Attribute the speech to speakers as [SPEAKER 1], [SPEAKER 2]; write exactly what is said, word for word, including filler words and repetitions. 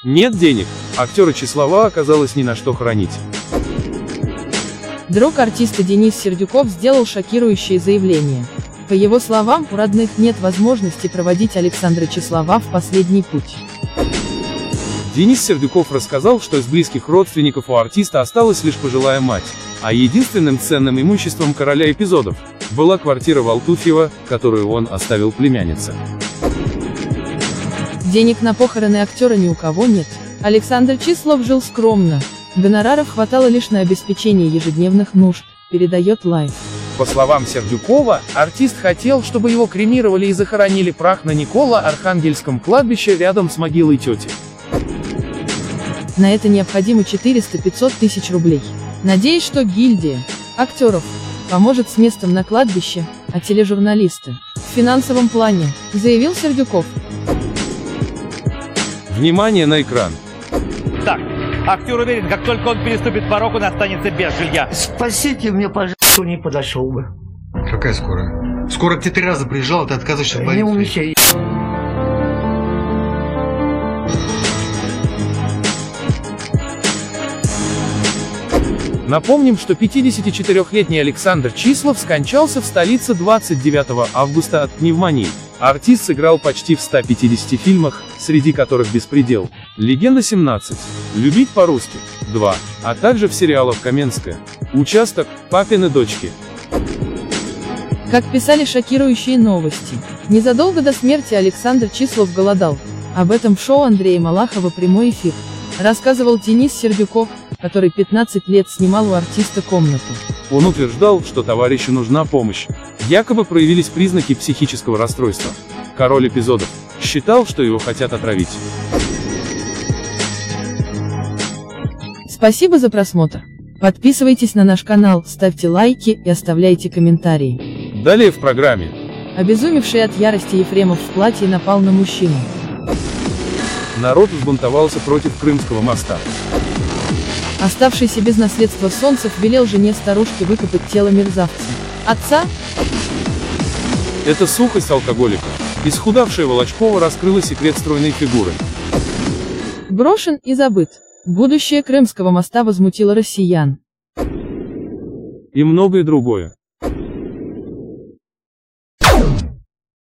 [SPEAKER 1] Нет денег, актера Числова оказалось ни на что хоронить.
[SPEAKER 2] Друг артиста Денис Сердюков сделал шокирующее заявление. По его словам, у родных нет возможности проводить Александра Числова в последний путь.
[SPEAKER 1] Денис Сердюков рассказал, что из близких родственников у артиста осталась лишь пожилая мать, а единственным ценным имуществом короля эпизодов была квартира в Алтуфьево, которую он оставил племяннице.
[SPEAKER 2] Денег на похороны актера ни у кого нет. Александр Числов жил скромно. Гонораров хватало лишь на обеспечение ежедневных нужд, передает Лайф.
[SPEAKER 3] По словам Сердюкова, артист хотел, чтобы его кремировали и захоронили прах на Николо-Архангельском кладбище рядом с могилой тети.
[SPEAKER 2] На это необходимо четыреста-пятьсот тысяч рублей. Надеюсь, что гильдия актеров поможет с местом на кладбище, а тележурналисты в финансовом плане, заявил Сердюков.
[SPEAKER 1] Внимание на экран.
[SPEAKER 4] Так, актер уверен, как только он переступит порог, он останется без жилья.
[SPEAKER 5] Спасите меня, пожалуйста, кто не подошел бы.
[SPEAKER 6] Какая скорая? Скоро к тебе три раза приезжал, ты отказываешься в
[SPEAKER 5] Не
[SPEAKER 6] больнице.
[SPEAKER 5] умничай.
[SPEAKER 3] Напомним, что пятидесятичетырёхлетний Александр Числов скончался в столице двадцать девятого августа от пневмонии. Артист сыграл почти в ста пятидесяти фильмах, среди которых «Беспредел», «Легенда семнадцать», «Любить по-русски», два, а также в сериалах «Каменская», «Участок», «Папины дочки».
[SPEAKER 2] Как писали шокирующие новости, незадолго до смерти Александр Числов голодал. Об этом в шоу Андрея Малахова «Прямой эфир» рассказывал Денис Сердюков, который пятнадцать лет снимал у артиста комнату.
[SPEAKER 1] Он утверждал, что товарищу нужна помощь. Якобы проявились признаки психического расстройства. Король эпизодов считал, что его хотят отравить.
[SPEAKER 2] Спасибо за просмотр. Подписывайтесь на наш канал, ставьте лайки и оставляйте комментарии.
[SPEAKER 1] Далее в программе.
[SPEAKER 2] Обезумевший от ярости Ефремов в платье напал на мужчину.
[SPEAKER 1] Народ взбунтовался против Крымского моста.
[SPEAKER 2] Оставшийся без наследства Солнцев велел жене старушки выкопать тело мерзавца. Отца?
[SPEAKER 1] Это сухость алкоголика. Исхудавшая Волочкова раскрыла секрет стройной фигуры.
[SPEAKER 2] Брошен и забыт. Будущее Крымского моста возмутило россиян.
[SPEAKER 1] И многое другое.